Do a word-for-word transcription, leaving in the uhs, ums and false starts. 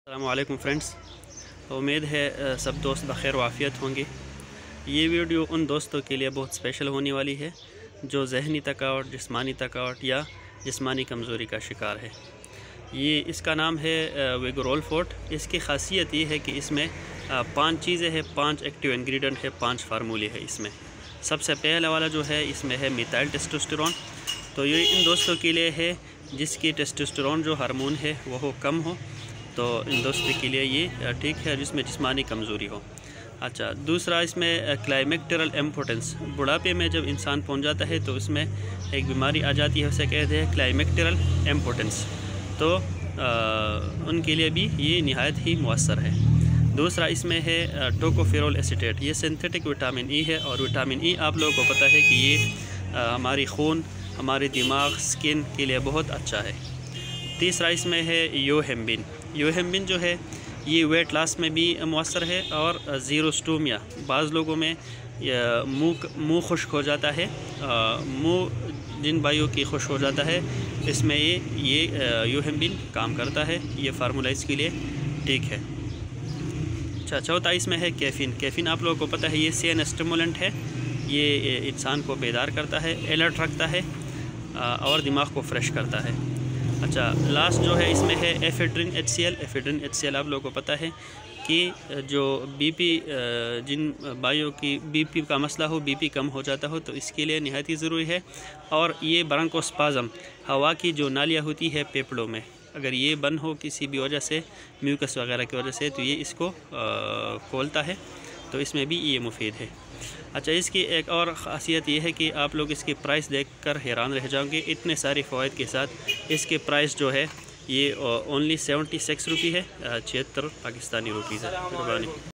अस्सलाम वालेकुम फ्रेंड्स। उम्मीद है सब दोस्त बखैर वाफ़ियत होंगे। ये वीडियो उन दोस्तों के लिए बहुत स्पेशल होने वाली है जो जहनी थकावट, जिस्मानी थकावट या जिस्मानी कमज़ोरी का शिकार है। ये इसका नाम है विगोरोल फोर्ट। इसकी ख़ासियत ये है कि इसमें पांच चीज़ें हैं, पांच एक्टिव इंग्रेडिएंट है, पांच फार्मूले हैं इसमें। सबसे पहला वाला जो है इसमें है मिथाइल टेस्टोस्टेरोन। तो ये इन दोस्तों के लिए है जिसकी टेस्टोस्टेरोन जो हार्मोन है वो कम हो, तो इन दोस्तों के लिए ये ठीक है, जिसमें जिस्मानी कमज़ोरी हो। अच्छा, दूसरा इसमें क्लाइमेक्टेरल इम्पोर्टेंस। बुढ़ापे में जब इंसान पहुंच जाता है तो इसमें एक बीमारी आ जाती है, उसे कहते हैं क्लाइमेक्टेरल इम्पोर्टेंस। तो आ, उनके लिए भी ये नहायत ही मुअस्सर है। दूसरा इसमें है टोकोफेरोल एसीटेट। ये सिंथेटिक विटामिन ई है, और विटामिन ई आप लोगों को पता है कि ये आ, हमारी खून, हमारे दिमाग, स्किन के लिए बहुत अच्छा है। तीसरा इसमें है योहेम्बिन। योहेम्बिन जो है ये वेट लॉस में भी मुअस्सर है, और ज़ीरोस्टोमिया, बाज़ लोगों में मुँह मुँह खुश्क हो जाता है, मुँह जिन भाइयों की खुश्क हो जाता है, इसमें ये ये योहेम्बिन काम करता है। ये फार्मूला इसके लिए ठीक है। अच्छा, चौथा इसमें है कैफ़ीन। कैफ़ीन आप लोगों को पता है ये सेन स्टिमुलेंट है। ये इंसान को बेदार करता है, अलर्ट रखता है और दिमाग को फ्रेश करता है। अच्छा, लास्ट जो है इसमें है ephedrine H C L. Ephedrine H C L आप लोगों को पता है कि जो बीपी, जिन भाइयों की बीपी का मसला हो, बीपी कम हो जाता हो, तो इसके लिए नहायत ही ज़रूरी है। और ये ब्रोंकोस्पाज़म, हवा की जो नालियाँ होती है फेफड़ों में, अगर ये बंद हो किसी भी वजह से, म्यूकस वगैरह की वजह से, तो ये इसको खोलता है, तो इसमें भी ये मुफीद है। अच्छा, इसकी एक और ख़ासियत ये है कि आप लोग इसकी प्राइस देखकर हैरान रह जाओगे। इतने सारे फ़वाइद के साथ इसके प्राइस जो है ये ओनली सेवेंटी सिक्स रुपी है, छिहत्तर पाकिस्तानी रुपीज़ है।